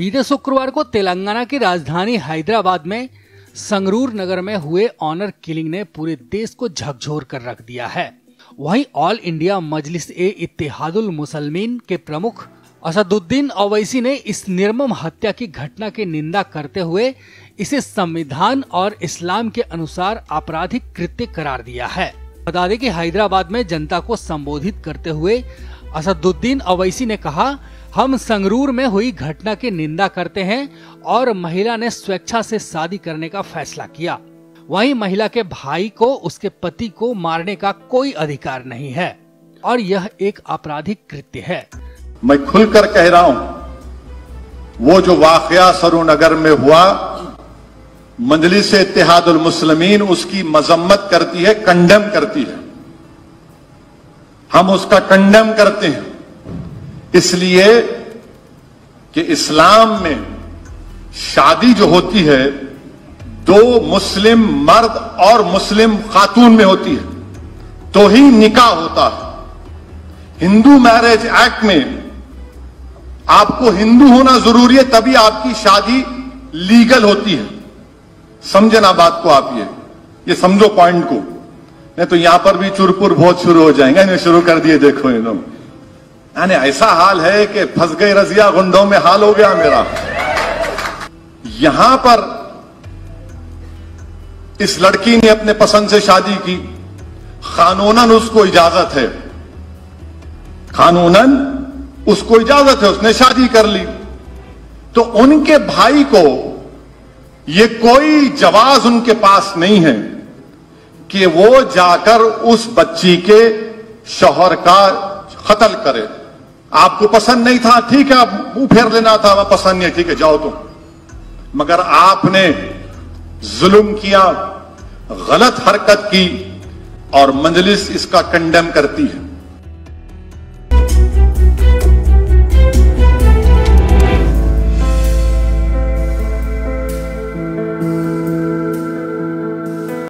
बीते शुक्रवार को तेलंगाना की राजधानी हैदराबाद में संगरूर नगर में हुए ऑनर किलिंग ने पूरे देश को झकझोर कर रख दिया है। वहीं ऑल इंडिया मजलिस ए इत्तेहादुल मुसलमीन के प्रमुख असदुद्दीन ओवैसी ने इस निर्मम हत्या की घटना की निंदा करते हुए इसे संविधान और इस्लाम के अनुसार आपराधिक कृत्य करार दिया है। बता दें कि हैदराबाद में जनता को संबोधित करते हुए असदुद्दीन ओवैसी ने कहा, हम संगरूर में हुई घटना की निंदा करते हैं और महिला ने स्वेच्छा से शादी करने का फैसला किया। वहीं महिला के भाई को उसके पति को मारने का कोई अधिकार नहीं है और यह एक आपराधिक कृत्य है। मैं खुलकर कह रहा हूं, वो जो वाकया सरूनगर में हुआ, मजलिस इत्तेहादुल मुस्लिमीन उसकी मजम्मत करती है, कंडेम करती है। हम उसका कंडेम करते हैं इसलिए कि इस्लाम में शादी जो होती है दो मुस्लिम मर्द और मुस्लिम खातून में होती है तो ही निकाह होता है। हिंदू मैरिज एक्ट में आपको हिंदू होना जरूरी है तभी आपकी शादी लीगल होती है। समझे ना बात को आप, ये समझो पॉइंट को, नहीं तो यहां पर भी चुरपुर बहुत शुरू हो जाएंगे। इन्हें शुरू कर दिए, देखो एकदम यानी ऐसा हाल है कि फंस गई रजिया गुंडों में हाल हो गया मेरा। यहां पर इस लड़की ने अपने पसंद से शादी की, कानूनन उसको इजाजत है, कानूनन उसको इजाजत है, उसने शादी कर ली। तो उनके भाई को ये कोई जवाज उनके पास नहीं है कि वो जाकर उस बच्ची के शौहर का कत्ल करे। आपको पसंद नहीं था, ठीक है, आप मुंह फेर लेना था, वह पसंद नहीं, ठीक है जाओ तुम, मगर आपने जुल्म किया, गलत हरकत की और मजलिस इसका कंडेम करती है।